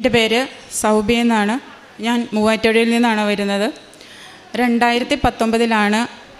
എൻ്റെ പേര് സൗബി എന്നാണ്. ഞാൻ മൂവാറ്റുപുഴയിൽ നിന്നാണ് വരുന്നത്. 2019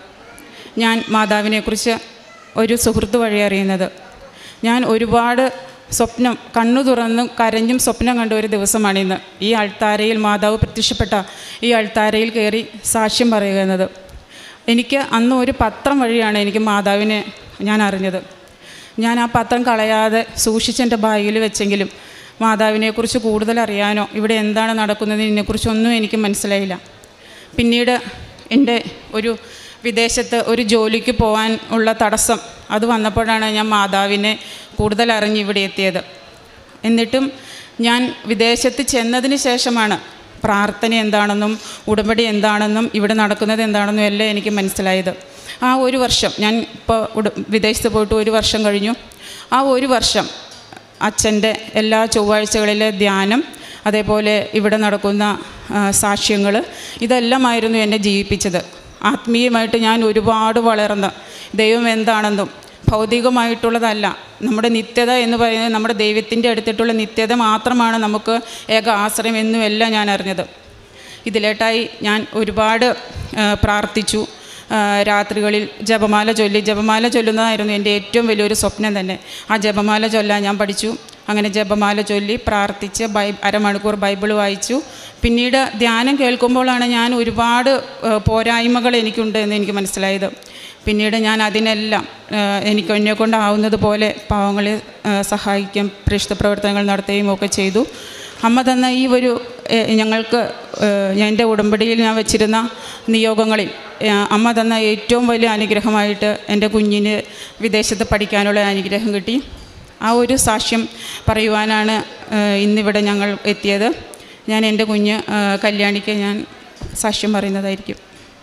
ഞാൻ മാതാവിനെക്കുറിച്ച് ഒരു സുഹൃത്ത് വഴി അറിയുന്നത്. ഞാൻ ഒരുപാട് സ്വപ്നം, കണ്ണു തുറന്നും കരഞ്ഞും സ്വപ്നം കണ്ട ഒരു ദിവസമാണിന്ന്. ഈ അൾത്താരയിൽ മാതാവ് പ്രത്യക്ഷപ്പെട്ട ഈ അൾത്താരയിൽ കയറി സാക്ഷ്യം പറയുക എന്നത്. എനിക്ക് അന്ന് ഒരു പത്രം വഴിയാണ് എനിക്ക് മാതാവിനെ ഞാൻ അറിഞ്ഞത്. ഞാൻ ആ പത്രം കളയാതെ സൂക്ഷിച്ചെൻ്റെ ബാഗിൽ വെച്ചെങ്കിലും മാതാവിനെക്കുറിച്ച് കൂടുതൽ അറിയാനോ ഇവിടെ എന്താണ് നടക്കുന്നതിനെക്കുറിച്ചൊന്നും എനിക്ക് മനസ്സിലായില്ല. പിന്നീട് എൻ്റെ ഒരു വിദേശത്ത് ഒരു ജോലിക്ക് പോകാൻ ഉള്ള തടസ്സം അത് വന്നപ്പോഴാണ് ഞാൻ മാതാവിനെ കൂടുതൽ അറിഞ്ഞ് ഇവിടെ എത്തിയത്. എന്നിട്ടും ഞാൻ വിദേശത്ത് ചെന്നതിന് ശേഷമാണ് പ്രാർത്ഥന എന്താണെന്നും ഉടമ്പടി എന്താണെന്നും ഇവിടെ നടക്കുന്നത് എന്താണെന്നും എല്ലാം എനിക്ക് മനസ്സിലായത്. ആ ഒരു വർഷം, ഞാൻ ഇപ്പോൾ വിദേശത്ത് പോയിട്ട് ഒരു വർഷം കഴിഞ്ഞു. ആ ഒരു വർഷം അച്ഛൻ്റെ എല്ലാ ചൊവ്വാഴ്ചകളിലെ ധ്യാനം, അതേപോലെ ഇവിടെ നടക്കുന്ന സാക്ഷ്യങ്ങൾ, ഇതെല്ലാമായിരുന്നു എന്നെ ജീവിപ്പിച്ചത്. ആത്മീയമായിട്ട് ഞാൻ ഒരുപാട് വളർന്ന് ദൈവം എന്താണെന്നും ഭൗതികമായിട്ടുള്ളതല്ല, നമ്മുടെ നിത്യത എന്ന് പറയുന്നത് നമ്മുടെ ദൈവത്തിൻ്റെ അടുത്തിട്ടുള്ള നിത്യത മാത്രമാണ് നമുക്ക് ഏക ആശ്രയം എന്നുമെല്ലാം ഞാൻ അറിഞ്ഞത്. ഇതിലേട്ടായി ഞാൻ ഒരുപാട് പ്രാർത്ഥിച്ചു. രാത്രികളിൽ ജപമാല ചൊല്ലുന്നതായിരുന്നു എൻ്റെ ഏറ്റവും വലിയൊരു സ്വപ്നം തന്നെ. ആ ജപമാല ചൊല്ലാൻ ഞാൻ പഠിച്ചു. അങ്ങനെ ജപമാല ചൊല്ലി പ്രാർത്ഥിച്ച് അരമണിക്കൂർ ബൈബിൾ വായിച്ചു. പിന്നീട് ധ്യാനം കേൾക്കുമ്പോഴാണ് ഞാൻ ഒരുപാട് പോരായ്മകൾ എനിക്കുണ്ട് എന്ന് എനിക്ക് മനസ്സിലായത്. പിന്നീട് ഞാൻ അതിനെല്ലാം എന്നെക്കൊണ്ടാവുന്നത് പോലെ പാവങ്ങളെ സഹായിക്കും, പ്രേക്ഷിത പ്രവർത്തനങ്ങൾ നടത്തുകയും ഒക്കെ ചെയ്തു. അമ്മ തന്ന ഈ ഒരു ഞങ്ങൾക്ക് എൻ്റെ ഉടമ്പടിയിൽ ഞാൻ വെച്ചിരുന്ന നിയോഗങ്ങളിൽ അമ്മ തന്ന ഏറ്റവും വലിയ അനുഗ്രഹമായിട്ട് എൻ്റെ കുഞ്ഞിന് വിദേശത്ത് പഠിക്കാനുള്ള അനുഗ്രഹം കിട്ടി. ആ ഒരു സാക്ഷ്യം പറയുവാനാണ് ഇന്നിവിടെ ഞങ്ങൾ എത്തിയത്. ഞാൻ എൻ്റെ കുഞ്ഞ് കല്യാണിക്ക് ഞാൻ സാക്ഷ്യം പറയുന്നതായിരിക്കും.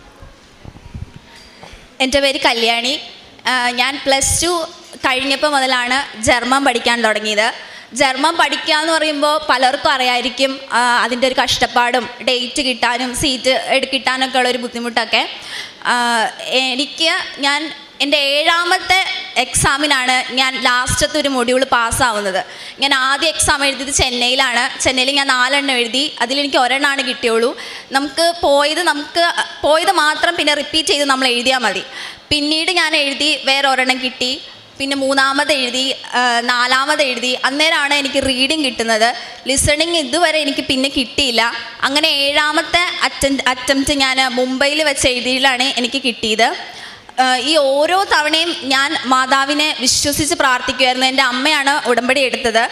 എൻ്റെ പേര് കല്യാണി. ഞാൻ +2 കഴിഞ്ഞപ്പോൾ മുതലാണ് ജർമ്മൻ പഠിക്കാൻ തുടങ്ങിയത്. ജർമ്മൻ പഠിക്കുക എന്ന് പറയുമ്പോൾ പലർക്കും അറിയായിരിക്കും അതിൻ്റെ ഒരു കഷ്ടപ്പാടും ഡേറ്റ് കിട്ടാനും സീറ്റ് കിട്ടാനൊക്കെ ഉള്ളൊരു ബുദ്ധിമുട്ടൊക്കെ. ഞാൻ എൻ്റെ 7ാമത്തെ എക്സാമിനാണ് ഞാൻ ലാസ്റ്റത്തെ ഒരു മൊഡ്യൂൾ പാസ്സാവുന്നത്. ഞാൻ ആദ്യ എക്സാം എഴുതിയത് ചെന്നൈയിലാണ്. ചെന്നൈയിൽ ഞാൻ 4 എണ്ണം എഴുതി. അതിലെനിക്ക് 1 എണ്ണമാണ് കിട്ടിയുള്ളൂ. നമുക്ക് പോയത് മാത്രം പിന്നെ റിപ്പീറ്റ് ചെയ്ത് നമ്മൾ എഴുതിയാൽ മതി. പിന്നീട് ഞാൻ എഴുതി, വേറെ 1 എണ്ണം കിട്ടി. പിന്നെ 3ാമത് എഴുതി, 4ാമത് എഴുതി. അന്നേരമാണ് എനിക്ക് റീഡിങ് കിട്ടുന്നത്. ലിസണിങ് ഇതുവരെ എനിക്ക് പിന്നെ കിട്ടിയില്ല. അങ്ങനെ 7ാമത്തെ അറ്റംപ്റ്റ് ഞാൻ മുംബൈയിൽ വെച്ച് എഴുതിയിലാണ് എനിക്ക് കിട്ടിയത്. ഈ ഓരോ തവണയും ഞാൻ മാതാവിനെ വിശ്വസിച്ച് പ്രാർത്ഥിക്കുമായിരുന്നു. എൻ്റെ അമ്മയാണ് ഉടമ്പടി എടുത്തത്.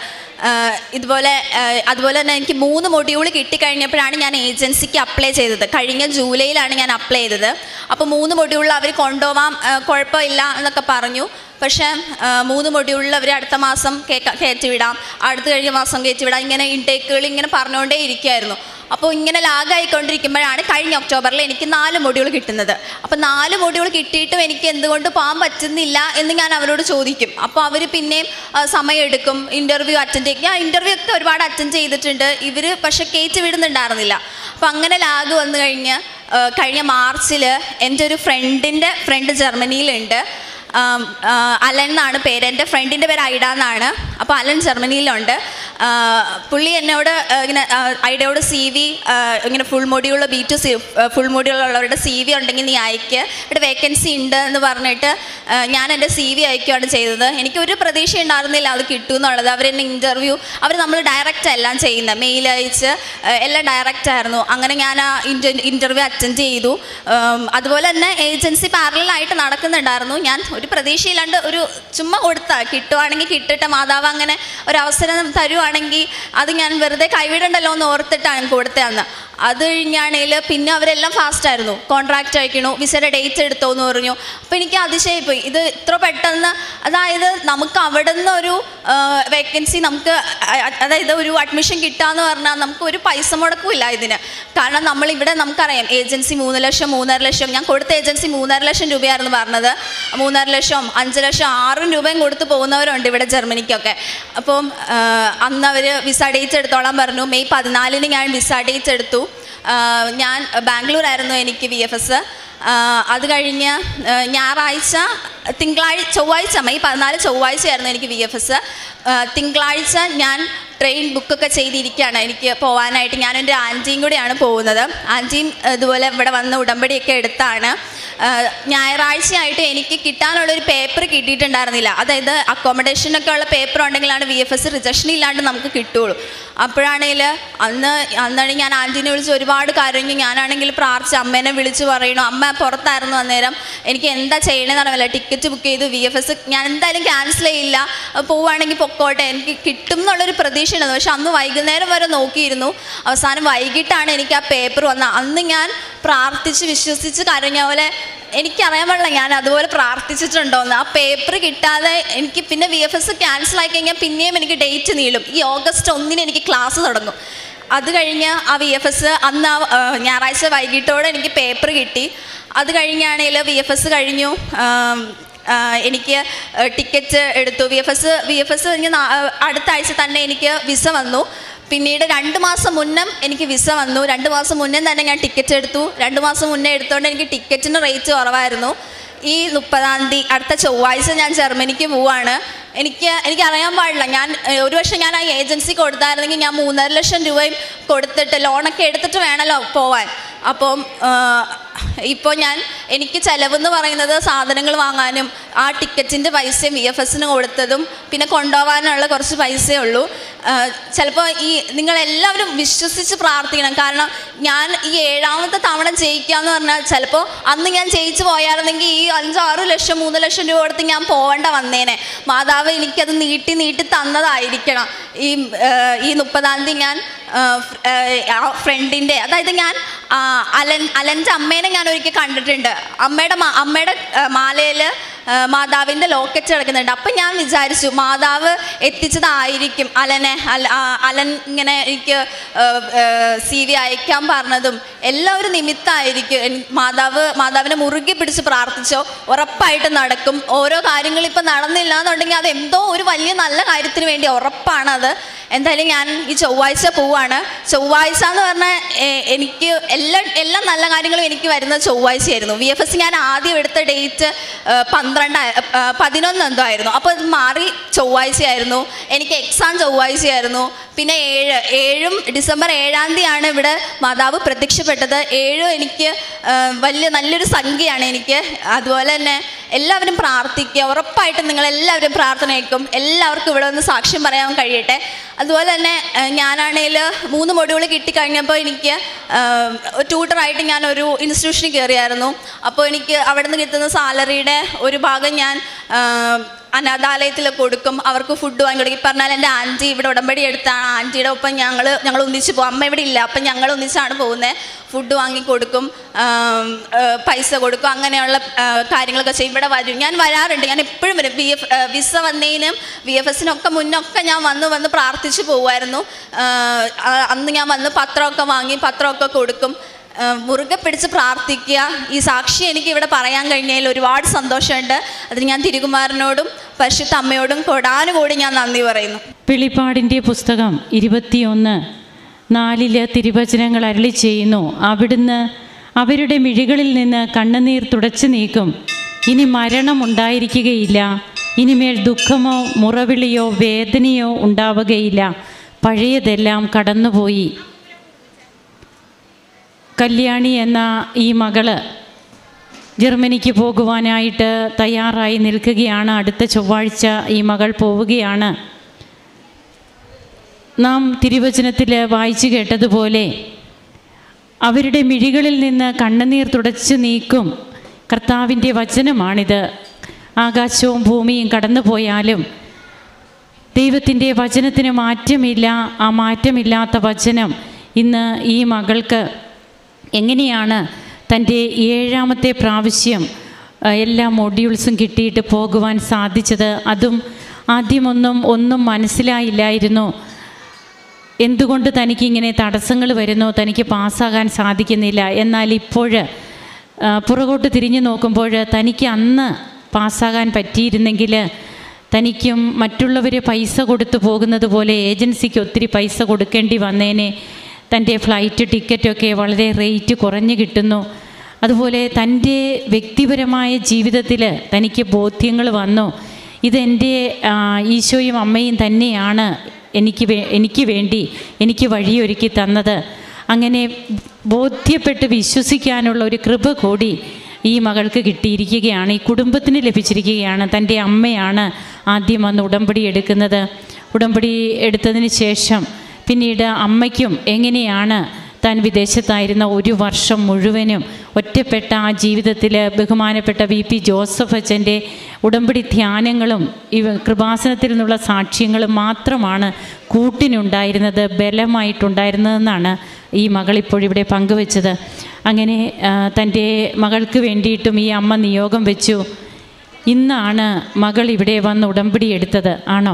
അതുപോലെ തന്നെ എനിക്ക് 3 മൊഡ്യൂൾ കിട്ടിക്കഴിഞ്ഞപ്പോഴാണ് ഞാൻ ഏജൻസിക്ക് അപ്ലൈ ചെയ്തത്. കഴിഞ്ഞ ജൂലൈയിലാണ് ഞാൻ അപ്ലൈ ചെയ്തത്. അപ്പോൾ 3 മൊഡ്യൂളിൽ അവർ കൊണ്ടുപോകാം, കുഴപ്പമില്ല എന്നൊക്കെ പറഞ്ഞു. പക്ഷേ 3 മൊഡ്യൂളിൽ അവർ അടുത്ത മാസം കയറ്റിവിടാം, അടുത്ത കഴിഞ്ഞ മാസം കയറ്റിവിടാം, ഇങ്ങനെ ഇൻടേക്കുകൾ ഇങ്ങനെ പറഞ്ഞുകൊണ്ടേ ഇരിക്കുമായിരുന്നു. അപ്പോൾ ഇങ്ങനെ ലാഗായിക്കൊണ്ടിരിക്കുമ്പോഴാണ് കഴിഞ്ഞ ഒക്ടോബറിൽ എനിക്ക് 4 മൊഡ്യൂൾ കിട്ടുന്നത്. അപ്പോൾ 4 മൊഡ്യൂൾ കിട്ടിയിട്ടും എനിക്ക് എന്തുകൊണ്ട് പോകാൻ പറ്റുന്നില്ല എന്ന് ഞാൻ അവരോട് ചോദിക്കും. അപ്പോൾ അവർ പിന്നെയും സമയമെടുക്കും, ഇൻ്റർവ്യൂ അറ്റൻഡ് ചെയ്യും. ഞാൻ ഇൻ്റർവ്യൂ ഒക്കെ ഒരുപാട് അറ്റൻഡ് ചെയ്തിട്ടുണ്ട്. ഇവർ പക്ഷേ കയറ്റി വിടുന്നുണ്ടായിരുന്നില്ല. അപ്പോൾ അങ്ങനെ ലാഗ് വന്നു കഴിഞ്ഞ മാർച്ചിൽ എൻ്റെ ഒരു ഫ്രണ്ട് ജർമ്മനിയിലുണ്ട്. അലൻ എന്നാണ് പേര്. എൻ്റെ ഫ്രണ്ടിൻ്റെ പേര് ഐഡ എന്നാണ്. അപ്പോൾ അലൻ ജർമ്മനിയിലുണ്ട്. പുള്ളി എന്നോട് ഇങ്ങനെ ഐഡയോട് CV ഇങ്ങനെ ഫുൾ മൊഡ്യൂൾ B2 ഫുൾ മൊഡ്യൂളുള്ളവരുടെ CV ഉണ്ടെങ്കിൽ നീ അയക്ക്, ഇവിടെ വേക്കൻസി ഉണ്ട് എന്ന് പറഞ്ഞിട്ട് ഞാൻ എൻ്റെ CV അയക്കുകയാണ് ചെയ്തത്. എനിക്കൊരു പ്രതീക്ഷ ഉണ്ടായിരുന്നില്ല അത് കിട്ടുമെന്നുള്ളത്. അവരെന്നെ അവർ നമ്മൾ ഡയറക്റ്റ് എല്ലാം ചെയ്യുന്നത്, മെയിൽ അയച്ച് എല്ലാം ഡയറക്റ്റ് ആയിരുന്നു. അങ്ങനെ ഞാൻ ആ ഇൻ്റർവ്യൂ അറ്റൻഡ് ചെയ്തു. അതുപോലെ തന്നെ ഏജൻസി പാരലായിട്ട് നടക്കുന്നുണ്ടായിരുന്നു. ഞാൻ ഒരു പ്രതീക്ഷയില്ലാണ്ട് ഒരു ചുമ്മാ കിട്ടുവാണെങ്കിൽ കിട്ടട്ടെ, മാതാവ് അങ്ങനെ ഒരവസരം തരുവാണെങ്കിൽ അത് ഞാൻ വെറുതെ കൈവിടണ്ടല്ലോ എന്ന് ഓർത്തിട്ടാണ് കൊടുത്തതെന്ന്. അത് കഴിഞ്ഞാണെങ്കിൽ പിന്നെ അവരെല്ലാം ഫാസ്റ്റായിരുന്നു. കോൺട്രാക്റ്റ് അയക്കണു, വിസയുടെ ഡേറ്റ് എടുത്തോ എന്ന് പറഞ്ഞു. അപ്പോൾ എനിക്ക് അതിശയപ്പോയി, ഇത് ഇത്ര പെട്ടെന്ന്. അതായത് നമുക്ക് അവിടെ നിന്ന് ഒരു വേക്കൻസി അതായത് ഒരു അഡ്മിഷൻ കിട്ടാന്ന് പറഞ്ഞാൽ നമുക്ക് ഒരു പൈസ മുടക്കില്ല ഇതിന്. കാരണം നമ്മളിവിടെ നമുക്കറിയാം ഏജൻസി 3 ലക്ഷം 3.5 ലക്ഷം, ഞാൻ കൊടുത്ത ഏജൻസി 3.5 ലക്ഷം രൂപയായിരുന്നു പറഞ്ഞത്. 3.5 ലക്ഷം 5 ലക്ഷം 6 രൂപയും കൊടുത്ത് പോകുന്നവരുണ്ട് ഇവിടെ ജർമ്മനിക്കൊക്കെ. അപ്പം അന്ന് അവർ വിസ ഡേറ്റ് എടുത്തോളാൻ പറഞ്ഞു. മെയ് 14 ഞാൻ വിസ ഡേറ്റ് എടുത്തു. ഞാൻ ബാംഗ്ലൂരായിരുന്നു എനിക്ക് VFS. അത് കഴിഞ്ഞ് ചൊവ്വാഴ്ച മെയ് 14 ചൊവ്വാഴ്ചയായിരുന്നു എനിക്ക് VFS. തിങ്കളാഴ്ച ഞാൻ ട്രെയിൻ ബുക്കൊക്കെ ചെയ്തിരിക്കുകയാണ് എനിക്ക് പോകാനായിട്ട്. ഞാനും എൻ്റെ ആൻറ്റിയും കൂടെയാണ് പോകുന്നത്. ആൻറ്റിയും ഇതുപോലെ ഇവിടെ വന്ന് ഉടമ്പടിയൊക്കെ എടുത്താണ്. ഞായറാഴ്ചയായിട്ട് എനിക്ക് കിട്ടാനുള്ളൊരു പേപ്പർ കിട്ടിയിട്ടുണ്ടായിരുന്നില്ല. അതായത് അക്കോമഡേഷനൊക്കെ ഉള്ള പേപ്പർ ഉണ്ടെങ്കിലാണ് VFS റിജക്ഷൻ ഇല്ലാണ്ട് നമുക്ക് കിട്ടുള്ളൂ. അപ്പോഴാണെങ്കിൽ അന്നാണ് ഞാൻ ആൻറ്റീനെ വിളിച്ച് ഒരുപാട് കരഞ്ഞു. ഞാനാണെങ്കിൽ പ്രാർത്ഥിച്ച് അമ്മേനെ വിളിച്ച് പറയണു. അമ്മ പുറത്തായിരുന്നു അന്നേരം. എനിക്ക് എന്താ ചെയ്യണമെന്ന് അറിയില്ല. ടിക്കറ്റ് ബുക്ക് ചെയ്തു. VFS ഞാൻ എന്തായാലും ക്യാൻസൽ ചെയ്യില്ല, പോവുകയാണെങ്കിൽ പൊക്കോട്ടെ, എനിക്ക് കിട്ടും എന്നുള്ളൊരു പ്രതീക്ഷ ഉണ്ടായിരുന്നു. പക്ഷെ അന്ന് വൈകുന്നേരം വരെ നോക്കിയിരുന്നു. അവസാനം വൈകിട്ടാണ് എനിക്ക് ആ പേപ്പർ വന്നത്. അന്ന് ഞാൻ പ്രാർത്ഥിച്ച് വിശ്വസിച്ച് കരഞ്ഞ പോലെ എനിക്കറിയാൻ പാടില്ല ഞാൻ അതുപോലെ പ്രാർത്ഥിച്ചിട്ടുണ്ടോയെന്ന്. ആ പേപ്പർ കിട്ടാതെ എനിക്ക് പിന്നെ VFS ക്യാൻസൽ ആയി കഴിഞ്ഞാൽ പിന്നെയും എനിക്ക് ഡേറ്റ് നീളും. ഈ ഓഗസ്റ്റ് 1 എനിക്ക് ക്ലാസ് തുടങ്ങും. അത് കഴിഞ്ഞ് ആ VFS അന്ന് ഞായറാഴ്ച വൈകിട്ടോടെ എനിക്ക് പേപ്പർ കിട്ടി. അത് കഴിഞ്ഞാണെങ്കിൽ VFS കഴിഞ്ഞു. എനിക്ക് ടിക്കറ്റ് എടുത്തു. VFS കഴിഞ്ഞ് അടുത്ത ആഴ്ച തന്നെ എനിക്ക് വിസ വന്നു. പിന്നീട് 2 മാസം മുന്നേ എനിക്ക് വിസ വന്നു. 2 മാസം മുന്നേ തന്നെ ഞാൻ ടിക്കറ്റ് എടുത്തു. 2 മാസം മുന്നേ എടുത്തുകൊണ്ട് എനിക്ക് ടിക്കറ്റിന് റേറ്റ് കുറവായിരുന്നു. ഈ 30-ാം തീയതി അടുത്ത ചൊവ്വാഴ്ച ഞാൻ ജർമ്മനിക്ക് പോവാണ്. എനിക്കറിയാൻ പാടില്ല. ഒരു വർഷം ഞാൻ ആ ഏജൻസി കൊടുത്തായിരുന്നെങ്കിൽ ഞാൻ 3.5 ലക്ഷം രൂപയും കൊടുത്തിട്ട് ലോണൊക്കെ എടുത്തിട്ട് വേണമല്ലോ പോവാൻ. അപ്പം ഇപ്പോൾ എനിക്ക് ചിലവെന്ന് പറയുന്നത് സാധനങ്ങൾ വാങ്ങാനും ആ ടിക്കറ്റിൻ്റെ പൈസയും VFSന് കൊടുത്തതും പിന്നെ കൊണ്ടുപോകാനുള്ള കുറച്ച് പൈസയേ ഉള്ളൂ. ചിലപ്പോൾ നിങ്ങളെല്ലാവരും വിശ്വസിച്ച് പ്രാർത്ഥിക്കണം. കാരണം ഞാൻ ഈ 7ാമത്തെ തവണ ജയിക്കാമെന്ന് പറഞ്ഞാൽ ചിലപ്പോൾ അന്ന് ഞാൻ ജയിച്ച് പോയായിരുന്നെങ്കിൽ ഈ 5-6 ലക്ഷം 3 ലക്ഷം രൂപ കൊടുത്ത് ഞാൻ പോകേണ്ട വന്നേനെ. മാതാവ് എനിക്കത് നീട്ടി തന്നതായിരിക്കണം. ഈ 30-ാം തീയതി ഞാൻ ഫ്രണ്ടിൻ്റെ, അതായത് ഞാൻ അലൻ്റെ അമ്മേനെ ഞാൻ ഒരിക്കൽ കണ്ടിട്ടുണ്ട്. അമ്മയുടെ മാലയിൽ മാതാവിൻ്റെ ലോക്കറ്റ് കിടക്കുന്നുണ്ട്. അപ്പം ഞാൻ വിചാരിച്ചു മാതാവ് എത്തിച്ചതായിരിക്കും അലൻ ഇങ്ങനെ എനിക്ക് CV അയക്കാൻ പറഞ്ഞതും എല്ലാവരും നിമിത്തമായിരിക്കും. മാതാവിനെ മുറുകെ പിടിച്ച് പ്രാർത്ഥിച്ചോ ഉറപ്പായിട്ട് നടക്കും. ഓരോ കാര്യങ്ങൾ ഇപ്പം നടന്നില്ല എന്നുണ്ടെങ്കിൽ അത് എന്തോ ഒരു വലിയ നല്ല കാര്യത്തിന് വേണ്ടി ഉറപ്പാണത്. എന്തായാലും ഞാൻ ഈ ചൊവ്വാഴ്ച പോവാണ്. ചൊവ്വാഴ്ച എന്ന് പറഞ്ഞാൽ എനിക്ക് എല്ലാ നല്ല കാര്യങ്ങളും എനിക്ക് വരുന്നത് ചൊവ്വാഴ്ചയായിരുന്നു. VFS ഞാൻ ആദ്യം എടുത്ത ഡേറ്റ് 11 എന്തോ ആയിരുന്നു. അപ്പോൾ ഇത് മാറി ചൊവ്വാഴ്ചയായിരുന്നു. എനിക്ക് എക്സാം ചൊവ്വാഴ്ചയായിരുന്നു. പിന്നെ 7 ഡിസംബർ 7-ാം തീയതിയാണ് ഇവിടെ മാതാവ് പ്രത്യക്ഷപ്പെട്ടത്. 7 എനിക്ക് നല്ലൊരു സംഖ്യയാണ് എനിക്ക്. അതുപോലെ തന്നെ എല്ലാവരും പ്രാർത്ഥിക്കുക. ഉറപ്പായിട്ടും നിങ്ങളെല്ലാവരും പ്രാർത്ഥന കേൾക്കും. എല്ലാവർക്കും ഇവിടെ ഒന്ന് സാക്ഷ്യം പറയാൻ കഴിയട്ടെ. അതുപോലെ തന്നെ ഞാനാണെങ്കിൽ 3 മൊഡ്യൂൾ കിട്ടിക്കഴിഞ്ഞപ്പോൾ എനിക്ക് ട്യൂട്ടറായിട്ട് ഞാനൊരു ഇൻസ്റ്റിറ്റ്യൂഷനിൽ കയറിയായിരുന്നു. അപ്പോൾ എനിക്ക് അവിടെ നിന്ന് കിട്ടുന്ന സാലറിയുടെ ഒരു ഭാഗം ഞാൻ അനാഥാലയത്തിൽ കൊടുക്കും. അവർക്ക് ഫുഡ് വാങ്ങി കൊടുക്കും. പറഞ്ഞാൽ എൻ്റെ ആൻറ്റി ഇവിടെ ഉടമ്പടി എടുത്താണ്. ആൻറ്റിയുടെ ഒപ്പം ഞങ്ങൾ ഒന്നിച്ച് പോകും. അമ്മ ഇവിടെ ഇല്ല, അപ്പം ഞങ്ങൾ ഒന്നിച്ചാണ് പോകുന്നത്. ഫുഡ് വാങ്ങി കൊടുക്കും, പൈസ കൊടുക്കും, അങ്ങനെയുള്ള കാര്യങ്ങളൊക്കെ ചെയ്യും. ഇവിടെ വരും, ഞാൻ വരാറുണ്ട്. ഞാൻ എപ്പോഴും വരും. വിസ വന്നതിനും VFSനൊക്കെ മുന്നൊക്കെ ഞാൻ വന്ന് പ്രാർത്ഥിച്ച് പോകുമായിരുന്നു. അന്ന് ഞാൻ വന്ന് പത്രമൊക്കെ വാങ്ങി പത്രമൊക്കെ കൊടുക്കും. മുറുകെ പിടിച്ച് പ്രാർത്ഥിക്കുക. ഈ സാക്ഷി എനിക്ക് ഇവിടെ പറയാൻ കഴിഞ്ഞതിൽ ഒരുപാട് സന്തോഷമുണ്ട്. അതിന് ഞാൻ തിരുകുമാരനോടും പരിശുദ്ധ അമ്മയോടും കൊടാനുകൂടി ഞാൻ നന്ദി പറയുന്നു. വെളിപ്പാടിൻ്റെ പുസ്തകം 21:4 തിരുവചനങ്ങൾ അരുളി ചെയ്യുന്നു. അവിടുന്ന് അവരുടെ മിഴികളിൽ നിന്ന് കണ്ണുനീർ തുടച്ചു നീക്കും. ഇനി മരണം ഉണ്ടായിരിക്കുകയില്ല. ഇനിമേൽ ദുഃഖമോ മുറവിളിയോ വേദനയോ ഉണ്ടാവുകയില്ല. പഴയതെല്ലാം കടന്നുപോയി. കല്യാണി എന്ന ഈ മകള് ജർമ്മനിക്ക് പോകുവാനായിട്ട് തയ്യാറായി നിൽക്കുകയാണ്. അടുത്ത ചൊവ്വാഴ്ച ഈ മകൾ പോവുകയാണ്. നാം തിരുവചനത്തിൽ വായിച്ചു കേട്ടതുപോലെ അവരുടെ മിഴികളിൽ നിന്ന് കണ്ണുനീർ തുടച്ചു നീക്കും. കർത്താവിൻ്റെ വചനമാണിത്. ആകാശവും ഭൂമിയും കടന്നു പോയാലും ദൈവത്തിൻ്റെ വചനത്തിന് മാറ്റമില്ല. ആ മാറ്റമില്ലാത്ത വചനം ഇന്ന് ഈ മകൾക്ക് എങ്ങനെയാണ് തൻ്റെ 7ാമത്തെ പ്രാവശ്യം എല്ലാ മൊഡ്യൂൾസും കിട്ടിയിട്ട് പോകുവാൻ സാധിച്ചത്? അതും ആദ്യമൊന്നും മനസ്സിലായില്ലായിരുന്നു. എന്തുകൊണ്ട് തനിക്കിങ്ങനെ തടസ്സങ്ങൾ വരുന്നു, തനിക്ക് പാസ്സാകാൻ സാധിക്കുന്നില്ല. എന്നാൽ ഇപ്പോൾ പുറകോട്ട് തിരിഞ്ഞു നോക്കുമ്പോൾ തനിക്ക് അന്ന് പാസ്സാകാൻ പറ്റിയിരുന്നെങ്കിൽ തനിക്കും മറ്റുള്ളവർ പൈസ കൊടുത്തു പോകുന്നത് പോലെ ഏജൻസിക്ക് ഒത്തിരി പൈസ കൊടുക്കേണ്ടി വന്നേനെ. തൻ്റെ ഫ്ലൈറ്റ് ടിക്കറ്റൊക്കെ വളരെ റേറ്റ് കുറഞ്ഞ് കിട്ടുന്നു. അതുപോലെ തൻ്റെ വ്യക്തിപരമായ ജീവിതത്തിൽ തനിക്ക് ബോധ്യങ്ങൾ വന്നു. ഇതെൻ്റെ ഈശോയും അമ്മയും തന്നെയാണ് എനിക്ക് വേണ്ടി എനിക്ക് വഴിയൊരുക്കി തന്നത്. അങ്ങനെ ബോധ്യപ്പെട്ട് വിശ്വസിക്കാനുള്ള ഒരു കൃപ കൂടി ഈ മകൾക്ക് കിട്ടിയിരിക്കുകയാണ്, ഈ കുടുംബത്തിന് ലഭിച്ചിരിക്കുകയാണ്. തൻ്റെ അമ്മയാണ് ആദ്യം വന്ന് ഉടമ്പടി എടുക്കുന്നത്. ഉടമ്പടി എടുത്തതിന് ശേഷം പിന്നീട് അമ്മയ്ക്കും എങ്ങനെയാണ് താൻ വിദേശത്തായിരുന്ന 1 വർഷം മുഴുവനും ഒറ്റപ്പെട്ട ആ ജീവിതത്തിൽ ബഹുമാനപ്പെട്ട VP ജോസഫ് അച്ഛൻ്റെ ഉടമ്പടി ധ്യാനങ്ങളും കൃപാസനത്തിൽ നിന്നുള്ള സാക്ഷ്യങ്ങളും മാത്രമാണ് കൂട്ടിനുണ്ടായിരുന്നത്, ബലമായിട്ടുണ്ടായിരുന്നതെന്നാണ് ഈ മകളിപ്പോഴിവിടെ പങ്കുവെച്ചത്. അങ്ങനെ തൻ്റെ മകൾക്ക് വേണ്ടിയിട്ടും ഈ അമ്മ നിയോഗം വെച്ചു. ഇന്നാണ് മകൾ ഇവിടെ വന്ന് ഉടമ്പടി എടുത്തത്, ആണോ?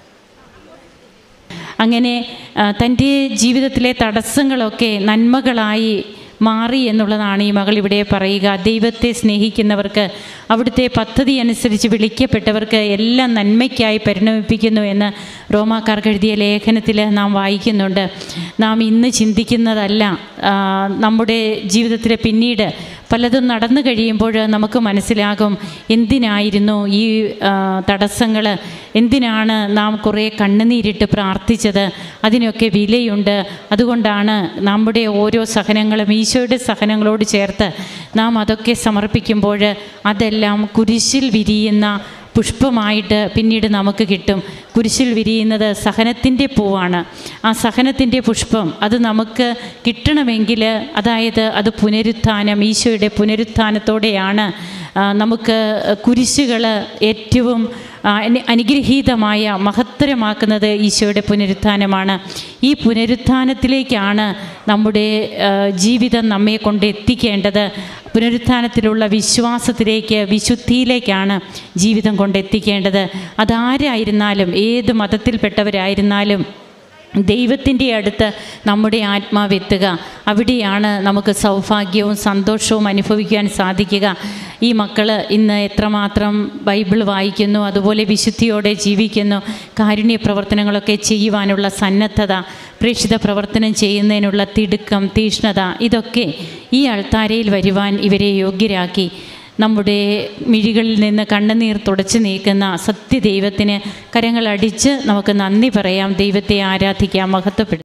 അങ്ങനെ തൻ്റെ ജീവിതത്തിലെ തടസ്സങ്ങളൊക്കെ നന്മകളായി മാറി എന്നുള്ളതാണ് ഈ മകൾ ഇവിടെ പറയുക. ദൈവത്തെ സ്നേഹിക്കുന്നവർക്ക്, അവിടുത്തെ പദ്ധതി അനുസരിച്ച് വിളിക്കപ്പെട്ടവർക്ക് എല്ലാം നന്മയ്ക്കായി പരിണമിപ്പിക്കുന്നു എന്ന് റോമാക്കാർക്ക് എഴുതിയ ലേഖനത്തിൽ നാം വായിക്കുന്നുണ്ട്. നാം ഇന്ന് ചിന്തിക്കുന്നതല്ല നമ്മുടെ ജീവിതത്തിൽ പിന്നീട് പലതും നടന്നു കഴിയുമ്പോൾ നമുക്ക് മനസ്സിലാകും എന്തിനായിരുന്നു ഈ തടസ്സങ്ങൾ, എന്തിനാണ് നാം കുറേ കണ്ണുനീരിട്ട് പ്രാർത്ഥിച്ചത്, അതിനൊക്കെ വിലയുണ്ട്. അതുകൊണ്ടാണ് നമ്മുടെ ഓരോ സഹനങ്ങളും ഈശോയുടെ സഹനങ്ങളോട് ചേർത്ത് നാം അതൊക്കെ സമർപ്പിക്കുമ്പോൾ അതെല്ലാം കുരിശിൽ വിരിയുന്ന പുഷ്പമായിട്ട് പിന്നീട് നമുക്ക് കിട്ടും. കുരിശിൽ വിരിയുന്നത് സഹനത്തിൻ്റെ പൂവാണ്. ആ സഹനത്തിൻ്റെ പുഷ്പം അത് നമുക്ക് കിട്ടണമെങ്കിൽ, അതായത് അത് പുനരുത്ഥാനം, ഈശോയുടെ പുനരുത്ഥാനത്തോടെയാണ് നമുക്ക് കുരിശുകൾ ഏറ്റവും അനുഗ്രഹീതമായ മഹത്തരമാക്കുന്നത് ഈശോയുടെ പുനരുത്ഥാനമാണ്. ഈ പുനരുത്ഥാനത്തിലേക്കാണ് നമ്മുടെ ജീവിതം നമ്മെ കൊണ്ട് എത്തിക്കേണ്ടത്. പുനരുത്ഥാനത്തിലുള്ള വിശ്വാസത്തിലേക്ക്, വിശുദ്ധിയിലേക്കാണ് ജീവിതം കൊണ്ടെത്തിക്കേണ്ടത്. അതാരായിരുന്നാലും, ഏത് മതത്തിൽപ്പെട്ടവരായിരുന്നാലും ദൈവത്തിൻ്റെ അടുത്ത് നമ്മുടെ ആത്മാവെത്തുക, അവിടെയാണ് നമുക്ക് സൗഭാഗ്യവും സന്തോഷവും അനുഭവിക്കാൻ സാധിക്കുക. ഈ മക്കൾ ഇന്ന് എത്രമാത്രം ബൈബിൾ വായിക്കുന്നു, അതുപോലെ വിശുദ്ധിയോടെ ജീവിക്കുന്നു, കാരുണ്യ പ്രവർത്തനങ്ങളൊക്കെ ചെയ്യുവാനുള്ള സന്നദ്ധത, പ്രേക്ഷിത പ്രവർത്തനം ചെയ്യുന്നതിനുള്ള തിടുക്കം, തീഷ്ണത, ഇതൊക്കെ ഈ അൾത്താരയിൽ വരുവാൻ ഇവരെ യോഗ്യരാക്കി. നമ്മുടെ മിഴികളിൽ നിന്ന് കണ്ണുനീർ തുടച്ചു നീക്കുന്ന സത്യദൈവത്തിന് കരങ്ങളടിച്ച് നമുക്ക് നന്ദി പറയാം, ദൈവത്തെ ആരാധിക്കാം, മഹത്വപ്പെടുത്താം.